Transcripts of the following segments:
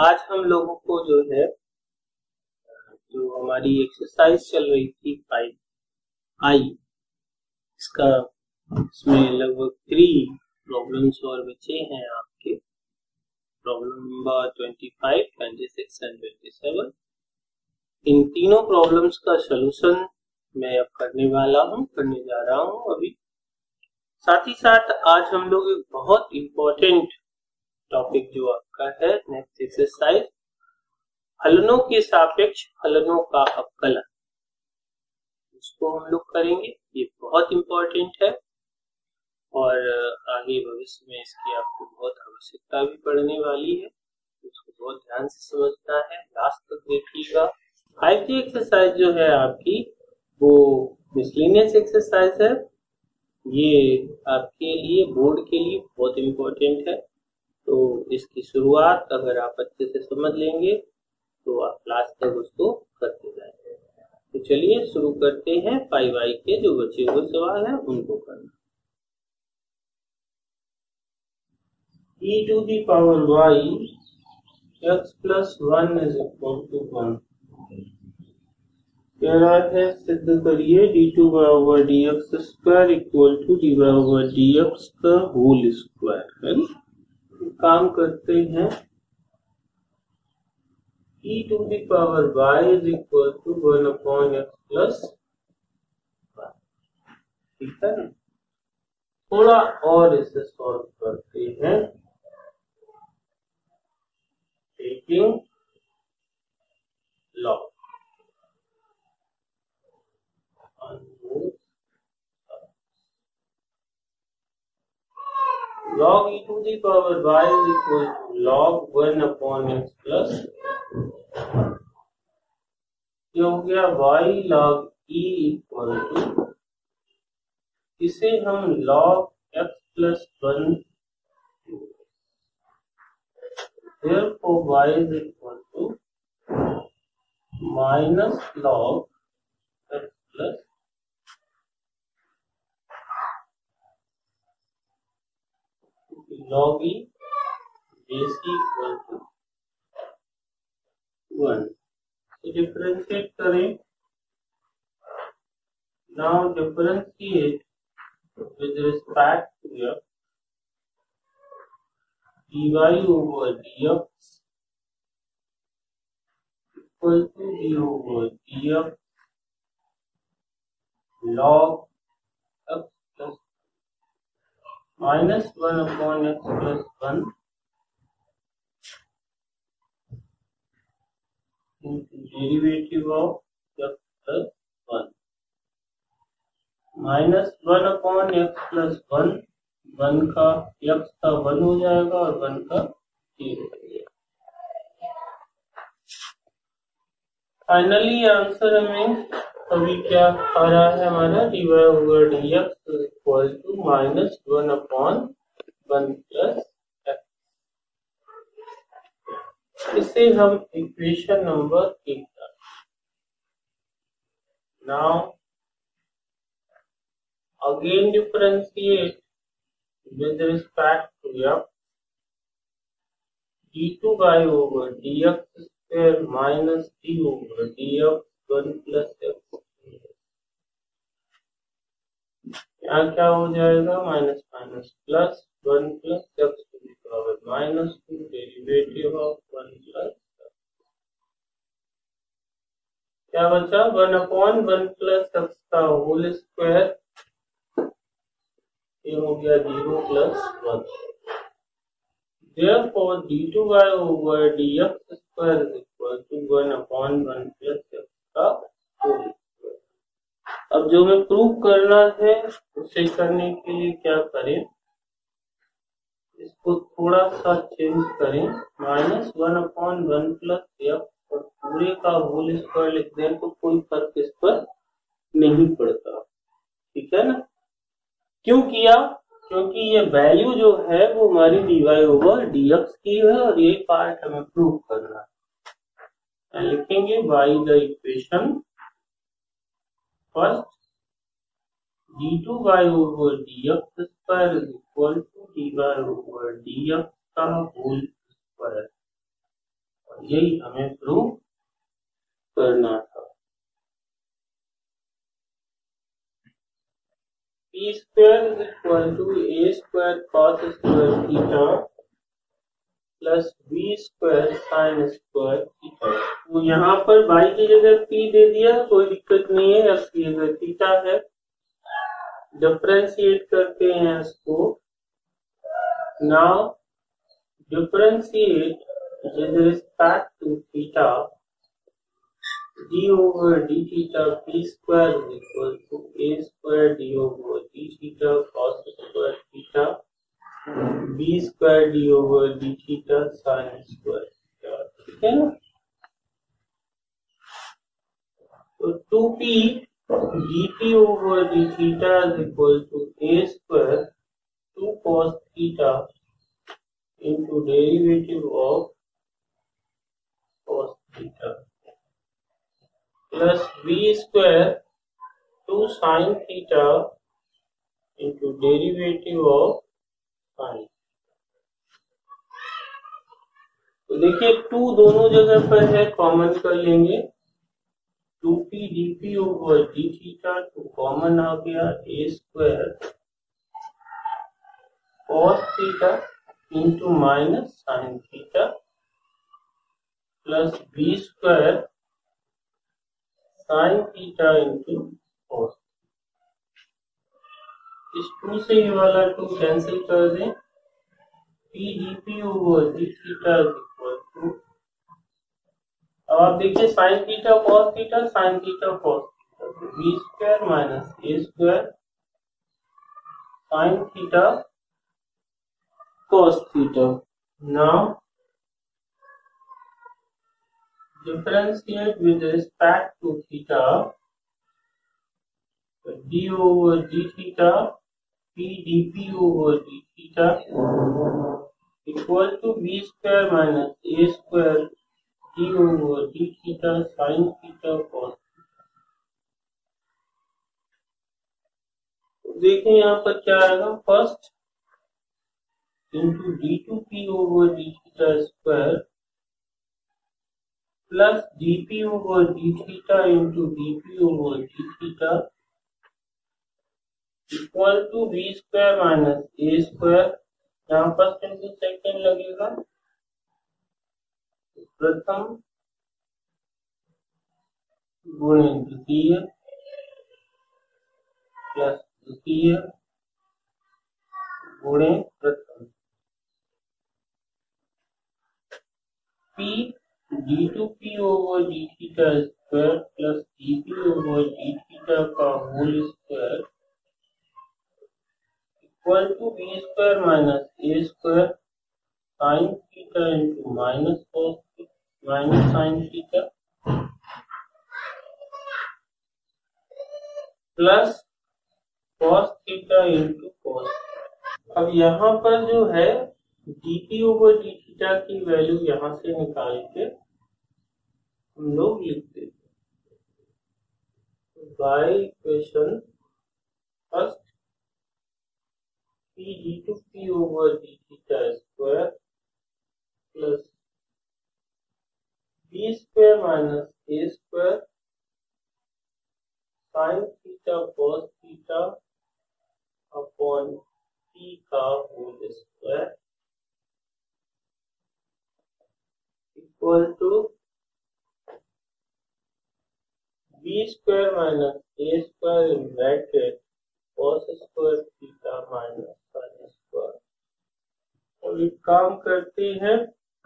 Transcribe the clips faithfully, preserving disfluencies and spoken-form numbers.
आज हम लोगों को जो है जो हमारी एक्सरसाइज चल रही थी फाइव आई, इसका इसमें लगभग थ्री प्रॉब्लम्स और बचे हैं आपके। Problem number twenty five, twenty six and twenty seven. इन तीनों प्रॉब्लम्स का सलूशन मैं अब करने वाला हूं, करने जा रहा हूं अभी। साथ ही साथ आज हम लोग एक बहुत इंपॉर्टेंट टॉपिक जो आपका है नेक्स्ट एक्सरसाइज, फलनों के सापेक्ष फलनों का अवकलन, उसको हम लोग करेंगे। ये बहुत इंपॉर्टेंट है और आगे भविष्य में इसकी आपको बहुत आवश्यकता भी पड़ने वाली है, उसको बहुत ध्यान से समझना है, लास्ट तक देखिएगा। फाइव जी एक्सरसाइज जो है आपकी वो मिसलेनियस एक्सरसाइज है। ये आपके लिए बोर्ड के लिए बहुत इंपॉर्टेंट है, तो इसकी शुरुआत अगर आप अच्छे से समझ लेंगे तो आप लास्ट तक उसको करते जाएंगे। तो चलिए शुरू करते हैं फाइव आई के जो बचे हुए सवाल हैं उनको करना। e to the power y x plus one is equal to one. कह रहा है सिद्ध करिए D two by over D X square equal to D by over D X का होल स्क्वायर है। काम करते हैं। e to the power y is equal to one upon X plus one, ठीक है ना। थोड़ा और इसे सॉल्व करते हैं, taking log log e to the power y is equal to log one upon x plus ये हो गया y log e equal to, इसे हम log x plus one, therefore y is equal to minus log x plus log e base equal to one. तो differentiate करें। Now differentiate with respect to f, dy over dx equal to d over dx log x plus minus one upon x plus one into derivative of x plus one minus one upon X plus one, one का X का one हो जाएगा और one का zero हो जाएगा। Finally answer हमें अभी क्या आ रहा है हमारा, D Y over D X equal to minus one upon one plus X. इसे हम इक्वेशन नंबर एक। Now again differentiate with respect to f, d two by over dx square minus d over dx one plus x। यहाँ क्या हो जाएगा, minus minus plus one plus X to the power minus two derivative of one plus, क्या बचा, one upon one plus X का whole square, ये हो गया zero plus one. Therefore d two by over dx square is equal to one upon one plus x का whole square. अब जो हमें प्रूव करना है उसे करने के लिए क्या करें, इसको थोड़ा सा चेंज करें, minus one upon one plus X और पूरे का होल स्क्वायर लिख दें तो कोई फर्क इस पर नहीं पड़ता, ठीक है ना। क्यों किया, क्योंकि ये वैल्यू जो है वो हमारी D Y over D X की है और ये पार्ट हमें प्रूव करना है। लिखेंगे by the equation first, D two by over D X square is equal to D by over D X का होल स्क्वायर। यही हमें प्रूव करना था। P square is equal to A square cos square theta plus B square sine square theta. तो यहाँ पर by की जगह पी दे दिया, कोई दिक्कत नहीं है। एक्स की जगह थीटा है, डिफरेंशिएट करते हैं इसको। Now differentiate with respect to theta, d over d theta p square is equal to a square d over d theta cos square theta b square d over d theta sin square theta। ठीक है ना? तो two P dt over d theta is equal to a square two cos theta into derivative of cos theta plus b square two sin theta into derivative of sin। तो देखिए to दोनों जगह पर है, कॉमन कर लेंगे। Two P D P over D theta तो common आ गया, A square cos theta into minus sine theta plus B square sine theta into cos. इस टू से ये वाला टू कैंसिल कर दें। P D P over D theta is equal to, अब आप देखिए sine theta cos theta, sine theta cos theta, तो B square minus A square sine theta cos theta। Now differentiate with respect to theta, d over d theta p dp over d theta equal to b square minus a square d over d theta sin theta cos theta। देखें यहाँ पर क्या आएगा, first into d two p over d theta square plus dp over d theta into dp over d theta equal to b square minus a square। यहाँ first into second लगेगा, प्रथम गुणे द्वितीय प्लस द्वितीय गुणे प्रथम। P d two p over d theta square plus dp over d theta का whole square equal to b square minus a square sine theta into minus cos minus sine theta plus cos theta into cos. अब यहाँ पर जो है dp over d theta की value यहाँ से निकाल के हम लोग लिख देते हैं by equation first p d two p over d theta square plus b square minus a square sine theta cos theta upon p का whole square equal to b square minus a square in bracket cos square theta minus sine square. और एक काम करते हैं,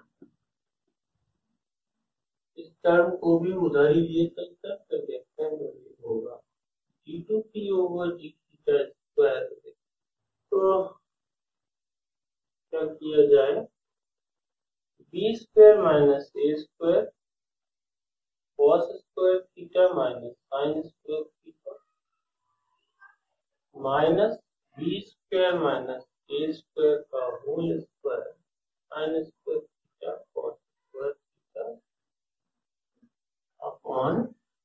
इस term को भी उधर ही ले सकते हैं, तो देखते हैं जो ये होगा d two p over d theta square. तो क्या किया जाए, b square minus a square cos square theta minus sine square theta minus b square minus a square का whole square sine square theta cos square theta upon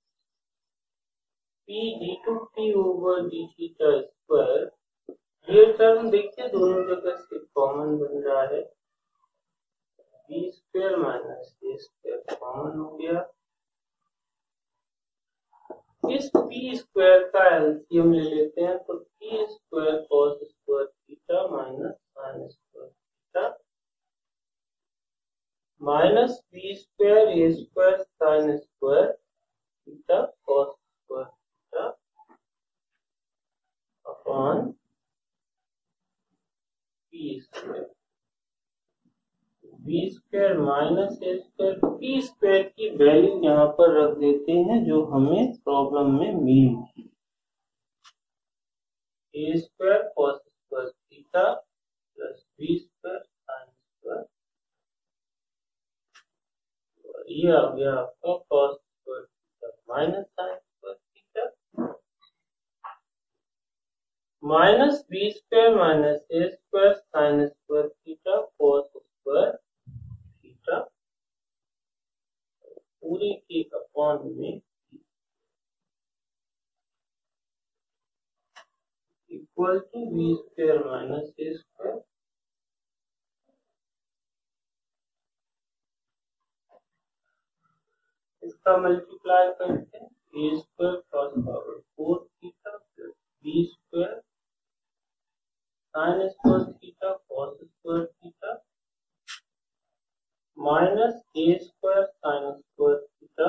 p d two p over d theta square. ये term देखिए दोनों जगह से common बन रहा है, B square minus A square common हो गया। इस पी स्क्वायर का एलसीएम ले लेते हैं तो P square cos square theta minus sine square theta minus B square A square sine square theta cos square theta upon P square. B square minus A square, P square की value यहाँ पर रख देते हैं जो हमें problem में मिली थी। A square cos square theta plus B square sine square, ये आ गया आपका cos square theta minus sine square theta minus B square minus A square sine square theta cos square theta पूरे के अपॉन में equal to B square minus A square इसका multiply करते हैं A square cos power four theta plus B square sine square theta cos square theta minus A square sine square theta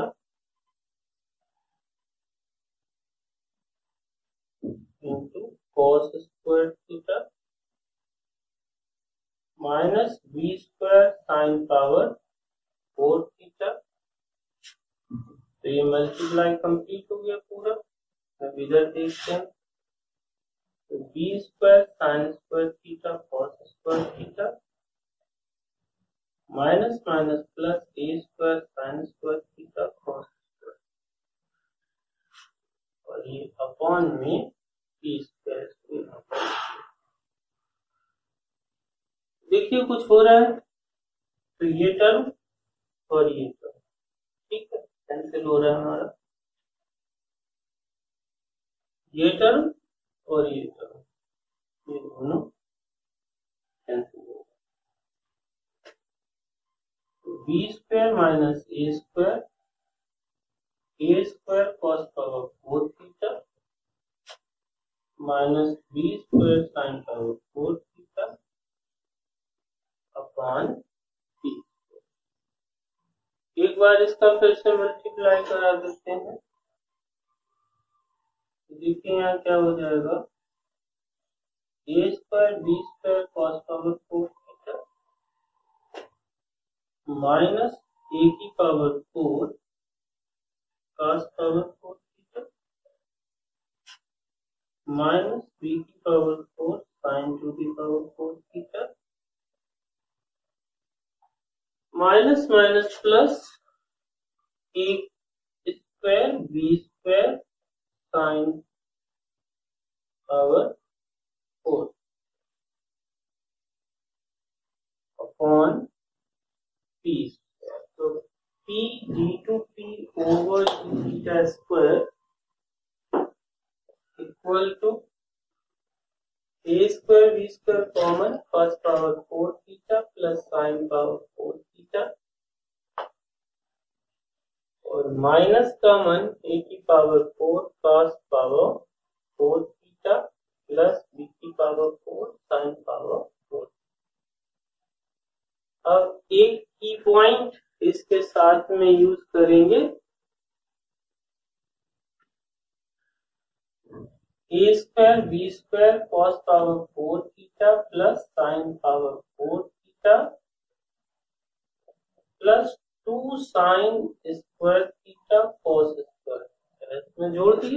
into cos square theta minus B square sine power four theta. तो ये multiply complete हो गया पूरा। अब इधर देखते हैं तो B square sine square theta cos square theta minus minus plus A square sine square theta cos square और ये अपॉन में पी स्क्वायर। देखिए कुछ हो रहा है तो ये टर्म और ये टर्म ठीक है कैंसिल हो रहा है हमारा, ये टर्म और ये टर्म ये दोनों कैंसिल हो रहा है। B square minus A square A square cos power four theta minus B square sine power four theta upon P. एक बार इसका फिर से मल्टीप्लाई करा देते हैं। देखिए यहाँ क्या हो जाएगा A square B square cos power four theta minus A की power four cos power four theta minus B की पावर फोर साइन टू की power four theta minus minus plus A square B square sine power four upon P square. तो P D two P over theta square equal to A square B square common cos power four theta plus sine power four theta और minus common A की power four cos power four theta plus B की power four sine power four. अब एक की point इसके साथ में use करेंगे, A square B square cos power four theta plus sine power four theta plus two sine square theta cos square इसमें जोड़ दिए,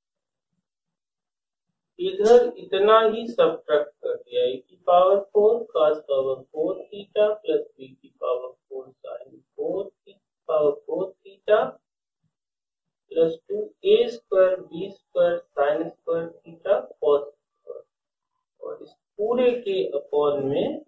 इधर इतना ही सब्ट्रैक्ट कर दिया ए की power four cos power four theta plus B की power four sine four power four theta plus two A square B square sine square theta cos square और इस पूरे के अपॉन में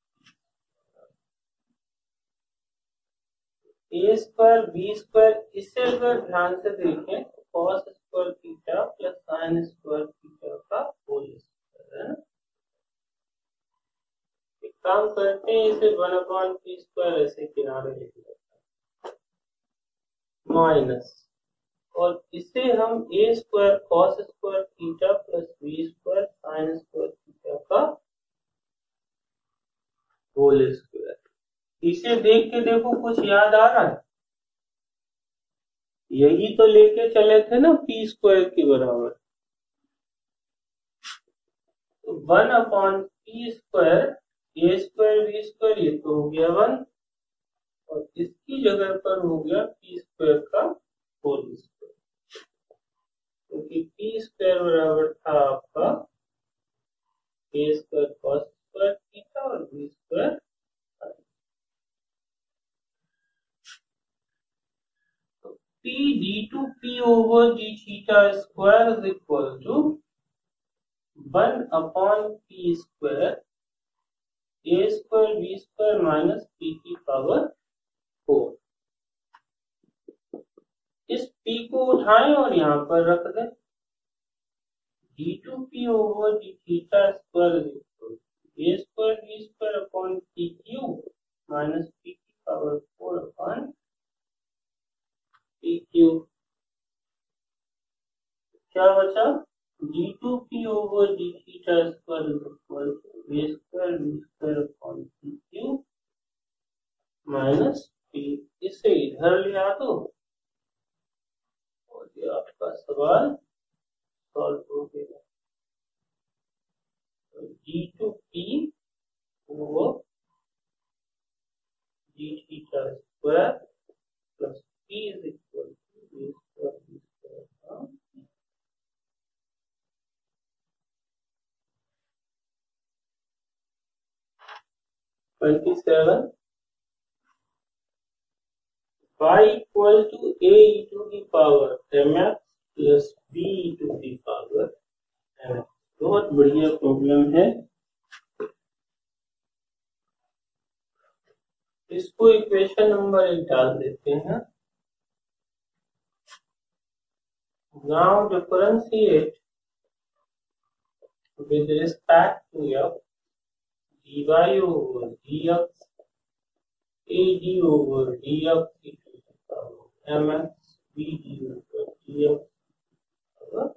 ए स्क्वायर बी स्क्वायर। इससे अगर ध्यान से देखें तो cos square theta plus sine square theta का होल स्क्वायर है ना। एक काम करते हैं इसे वन अपॉन पी स्क्वायर ऐसे किनारे लिख देते हैं माइनस, और इसे हम A square cos square theta plus B square sine square theta का होल स्क्वायर। इसे देख के देखो कुछ याद आ रहा है? यही तो लेके चले थे ना पी स्क्वायर के बराबर। तो one upon P square A square B square, ये तो हो गया वन, और इसकी जगह पर हो गया पी स्क्वायर का होल स्क्वायर, क्योंकि पी स्क्वायर बराबर था आपका A square cos square theta और B square. P d two P over d theta square is equal to one upon P square A square B square minus P की power four. इस P को उठाएं और यहाँ पर रख दें। d two P over d theta square is equal to A square B square upon P cube minus P की power four upon P cube। क्या बचा? d two P over d theta square is equal to A square B square upon P cube minus P। इसे इधर ले आ दो और ये आपका सवाल सॉल्व हो गया। d two P over d theta square plus P is equal to A square B square upon twenty-seven। y equal to a e to the power mx plus b e to the power mx। बहुत बढ़िया problem है। इसको equation number एक डाल देते हैं। Now differentiate with respect to f dy over dx ad over dx e to the power mx bd over dx over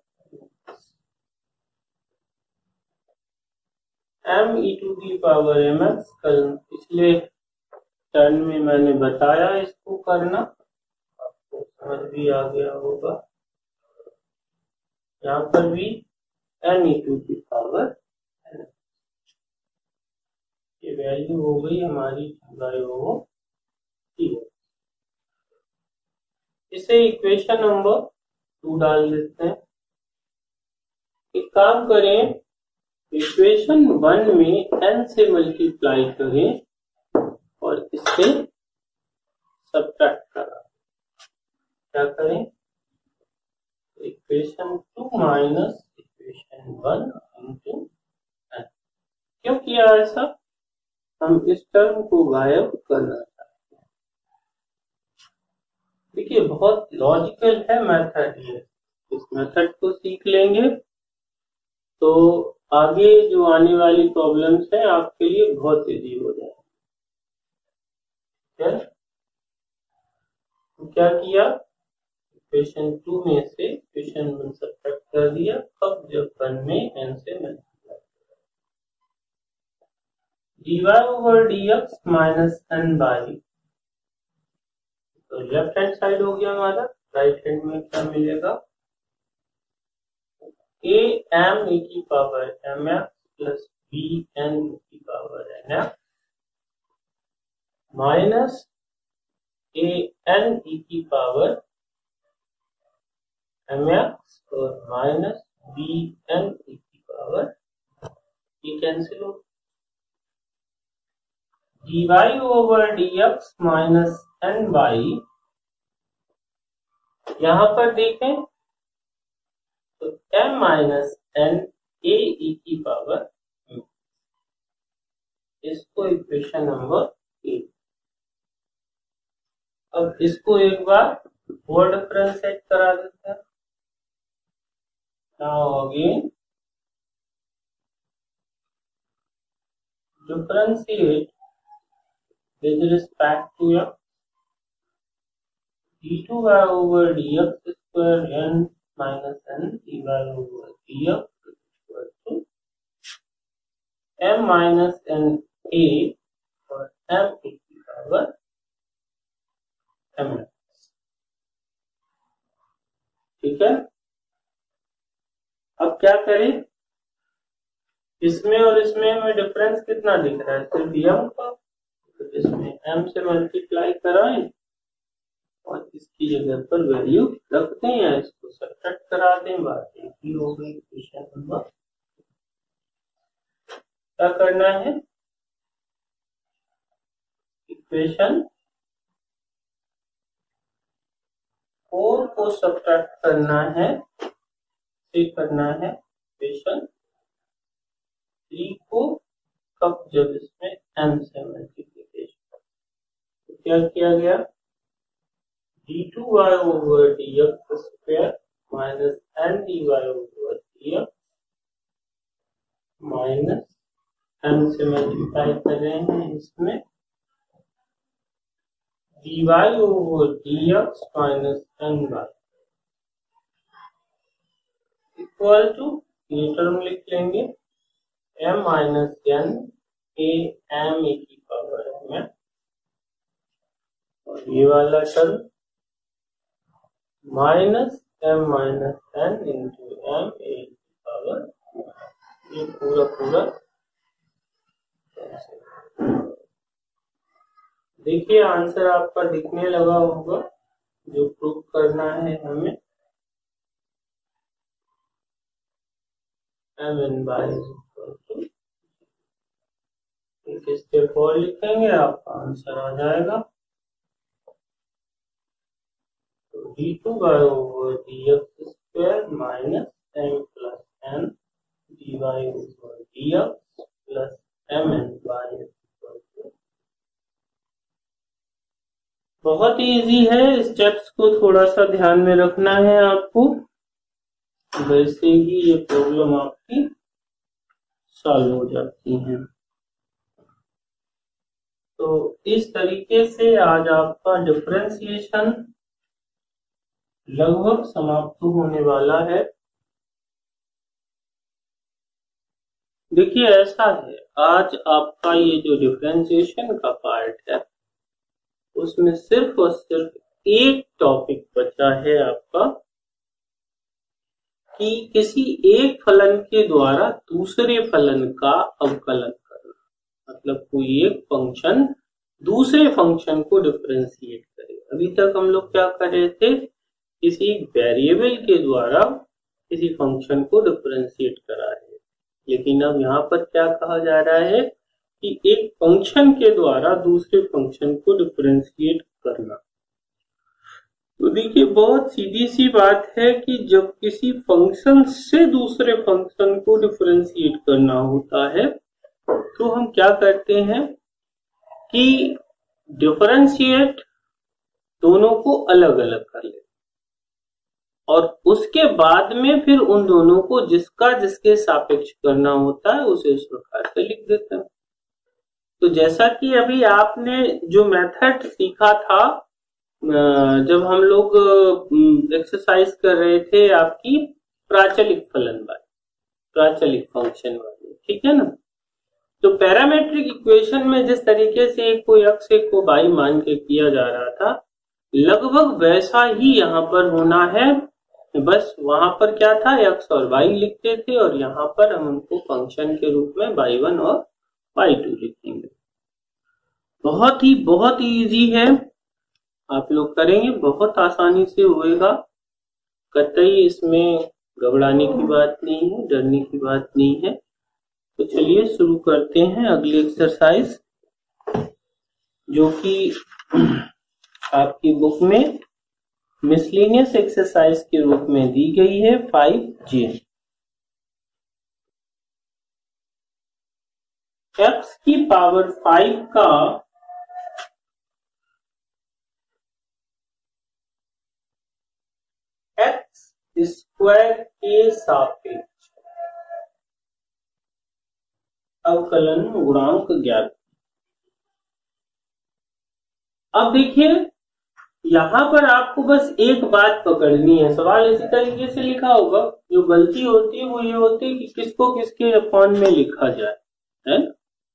m e to the power mx। कल पिछले टर्न में मैंने बताया इसको करना, आपको समझ भी आ गया होगा। यहाँ पर भी n e to the power n, ये वैल्यू हो गई हमारी डी। इसे इक्वेशन नंबर टू डाल देते हैं। एक काम करें, इक्वेशन वन में n से मल्टीप्लाई करें और इससे सब्ट्रैक्ट करा। क्या करें? Equation two minus equation one into n। क्यों किया ऐसा? हम इस टर्म को गायब करना चाहते हैं। देखिए बहुत लॉजिकल है मेथड ये। इस मेथड को सीख लेंगे तो आगे जो आने वाली प्रॉब्लम्स हैं आपके लिए बहुत इजी हो जाएगी। तो क्या किया? इक्वेशन टू में से इक्वेशन वन सब्ट्रैक्ट कर दिया। अब जब वन में n से multiply dy over dx minus n Y, तो लेफ्ट हैंड साइड हो गया हमारा। राइट हैंड में क्या मिलेगा? a m e की power mx plus b n e की power nx minus a n e की पावर mx और माइनस b n e की पावर, ये कैंसिल हो। dy over dx minus n Y, यहां पर देखें तो m minus n a e की पावर, इसको इक्वेशन नंबर एट। अब इसको एक बार और डिफरेंशिएट करा देते हैं। Now again differentiate with respect to x, d two y over dx square n minus n dy over dx is equal to m minus n a और m e की पावर m। ठीक है, अब क्या करें, इसमें और इसमें हमें डिफरेंस कितना दिख रहा है, सिर्फ m का, तो इसमें m से मल्टीप्लाई कराएं और इसकी जगह पर वैल्यू रख दें या इसको सब्ट्रैक्ट करा दें, बात एक ही हो गई। क्वेश्चन नंबर क्या करना है, इक्वेशन फोर को सब्ट्रैक्ट करना है, से करना है इक्वेशन थ्री को, कब, जब इसमें m से मल्टीप्लिकेशन। तो क्या किया गया, d two y over dx square minus n dy over dx minus m से मल्टीप्लाई कर रहे हैं इसमें dy over dx minus ny equal to, ये टर्म लिख लेंगे m minus n a m e की पावर m, और ये वाला term minus m minus n into m a की पावर, ये पूरा पूरा देखिए आंसर आपका दिखने लगा होगा। जो प्रूव करना है हमें, m n by एक स्टेप और लिखेंगे, आपका आंसर आ जाएगा। तो d two y over dx square minus m plus n dy over dx plus mn by, बहुत इजी है, स्टेप्स को थोड़ा सा ध्यान में रखना है आपको, वैसे ही ये प्रॉब्लम आपकी सॉल्व हो जाती है। तो इस तरीके से आज आपका डिफरेंशिएशन लगभग समाप्त होने वाला है। देखिए ऐसा है, आज आपका ये जो डिफरेंशिएशन का पार्ट है उसमें सिर्फ और सिर्फ एक टॉपिक बचा है आपका, कि किसी एक फलन के द्वारा दूसरे फलन का अवकलन करना, मतलब कोई एक फंक्शन दूसरे फंक्शन को डिफरेंशिएट करे। अभी तक हम लोग क्या कर रहे थे, किसी वेरिएबल के द्वारा किसी फंक्शन को डिफरेंशिएट करा रहे, लेकिन अब यहाँ पर क्या कहा जा रहा है कि एक फंक्शन के द्वारा दूसरे फंक्शन को डिफरेंशिएट करना। तो देखिए बहुत सीधी सी बात है कि जब किसी फंक्शन से दूसरे फंक्शन को डिफरेंशिएट करना होता है तो हम क्या करते हैं कि डिफरेंशिएट दोनों को अलग अलग कर लेते, और उसके बाद में फिर उन दोनों को जिसका जिसके सापेक्ष करना होता है उसे उस प्रकार से लिख देते हैं। तो जैसा कि अभी आपने जो मेथड सीखा था जब हम लोग एक्सरसाइज कर रहे थे आपकी प्राचलिक फलन वाली, प्राचलिक फंक्शन वाली, ठीक है ना। तो पैरामेट्रिक इक्वेशन में जिस तरीके से एक को x एक को y मान के किया जा रहा था, लगभग वैसा ही यहाँ पर होना है। बस वहां पर क्या था, x और y लिखते थे और यहाँ पर हम उनको फंक्शन के रूप में वाई वन और वाई टू लिखेंगे। बहुत ही बहुत ही इजी है, आप लोग करेंगे बहुत आसानी से होएगा, कतई इसमें घबराने की बात नहीं है, डरने की बात नहीं है। तो चलिए शुरू करते हैं अगली एक्सरसाइज, जो कि आपकी बुक में मिसलेनियस एक्सरसाइज के रूप में दी गई है फाइव जे। एक्स की पावर फाइव का एक्स स्क्वायर के सापेक्ष अवकलन गुणांक ज्ञात। अब देखिए यहां पर आपको बस एक बात पकड़नी है, सवाल इसी तरीके से लिखा होगा, जो गलती होती है वो ये होती है कि किसको किसके अपॉन में लिखा जाए, है ना।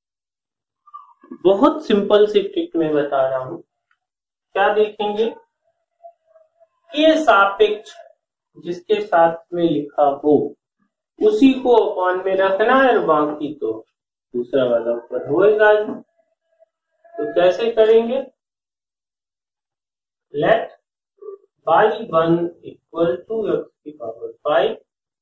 बहुत सिंपल सी ट्रिक में बता रहा हूं। क्या देखेंगे, के सापेक्ष जिसके साथ में लिखा हो उसी को अपॉन में रखना है, और बाकी तो दूसरा वाला ऊपर होएगा। तो कैसे करेंगे, let Y one equal to X की power five,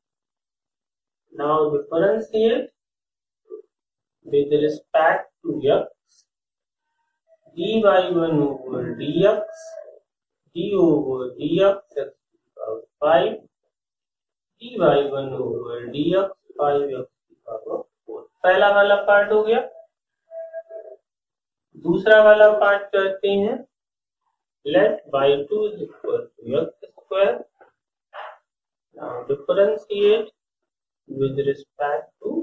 now differentiate with respect to X, D Y one over D X, D over D X X की power five, D Y one over D X five X की power four. पहला वाला part हो गया। दूसरा वाला part करते हैं, let Y two is equal to X square, now differentiate with respect to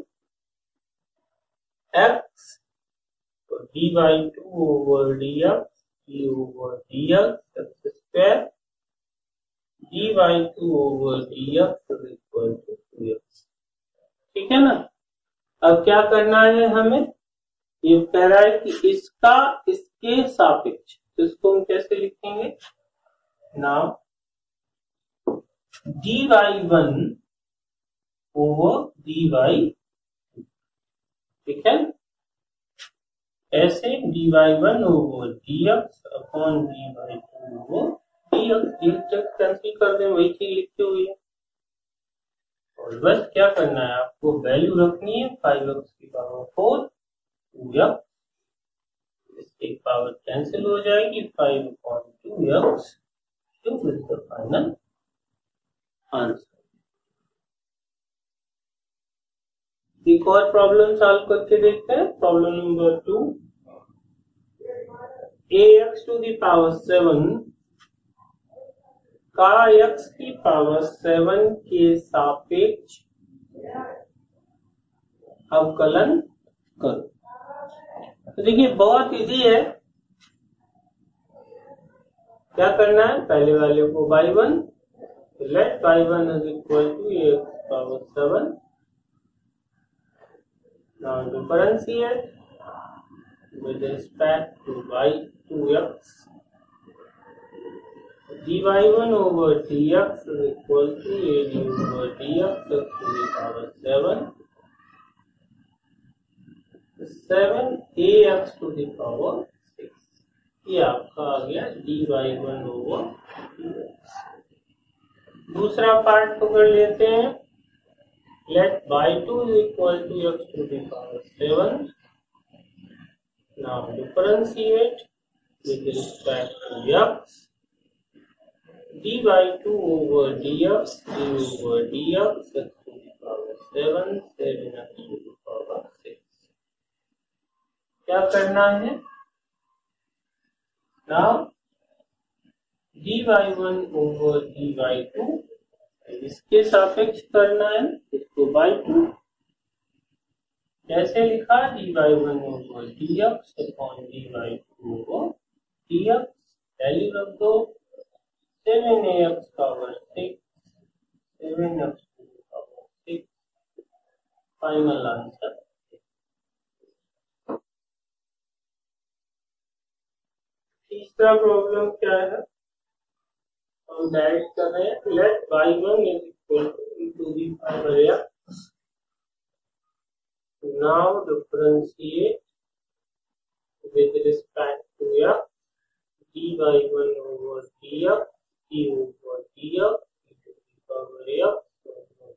X, तो D Y two over D X, D over D X X square, D Y two over D X is equal to two X. ठीक है ना। अब क्या करना है हमें, ये कह रहा है कि इसका इसके सापेक्ष, तो इसको हम कैसे लिखेंगे, now D Y one over D Y, ठीक है, ऐसे D Y one over D X upon D Y two over D X, cancel कर दें, वही चीज लिखी हुई है। और बस क्या करना है, आपको वैल्यू रखनी है फाइव एक्स की पावर फोर, टू एक्स, इसकी पावर कैंसिल हो जाएगी, five upon two X, two is the final answer. एक और प्रॉब्लम सॉल्व करके देखते हैं, problem number two. A X to the power seven का एक्स की पावर सेवन के सापेक्ष अवकलन करो। तो देखिए बहुत इजी है, क्या करना है, पहले वाले को Y one, let Y one is equal to X power seven, now differentiate with respect to Y two X, dy one over dx is equal to ad over dx x to the power seven, seven ax to the power six, ये आपका आ गया dy one over dx। दूसरा part पकड़ लेते हैं, let by two is equal to x to the power seven, now differentiate with respect to x, d by two over dx, d over dx x to the power seven, seven x to the power six। क्या करना है, now d by one over d by two, इसके सापेक्ष करना है, इसको by two, कैसे लिखा, d by one over dx upon d by two over dx, value रख दो, seven X power six, seven X power six, final answer. तीसरा प्रॉब्लम क्या है, हम डायरेक्ट कर रहे हैं, let Y one is equal to two the power X, now differentiate with respect to X, D Y one over D X, d over dx to the power x।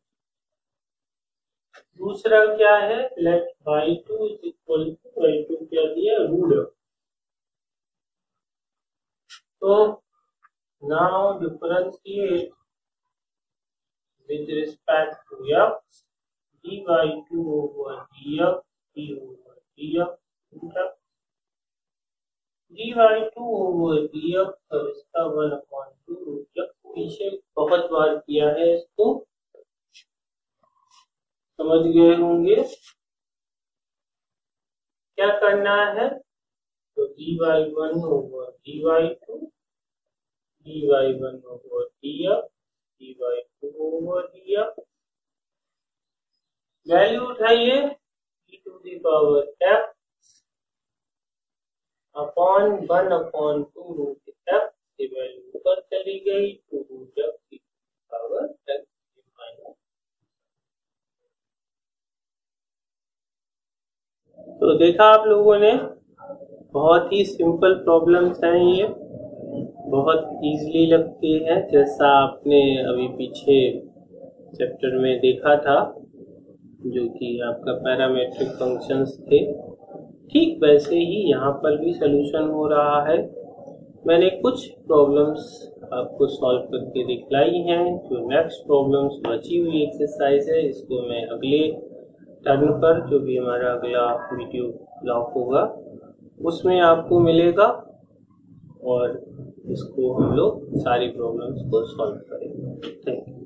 दूसरा क्या है, let Y two is equal to, Y two क्या दिया, root. तो now differentiate with respect to x, d by two over dx, d over dx, root d by two over dx, और इसका one upon two root X, पीछे बहुत बार किया है, इसको समझ गए होंगे। क्या करना है, तो D Y one over D Y two, D Y one over D F, D Y two over D F. Value उठाइए e to the power F upon one upon two root F की value ऊपर चली गई, two root F की power F minus. तो देखा आप लोगों ने, बहुत ही सिंपल प्रॉब्लम्स हैं ये, बहुत इजीली लगती है, जैसा आपने अभी पीछे चैप्टर में देखा था जो कि आपका पैरामेट्रिक फंक्शंस थे, ठीक वैसे ही यहाँ पर भी सलूशन हो रहा है। मैंने कुछ प्रॉब्लम्स आपको सॉल्व करके दिखलाई हैं। जो नेक्स्ट प्रॉब्लम्स बची हुई एक्सरसाइज है, इसको मैं अगले टर्न पर, जो भी हमारा अगला वीडियो ब्लॉग होगा, उसमें आपको मिलेगा और इसको हम लोग सारी प्रॉब्लम्स को सॉल्व करेंगे। Thank you.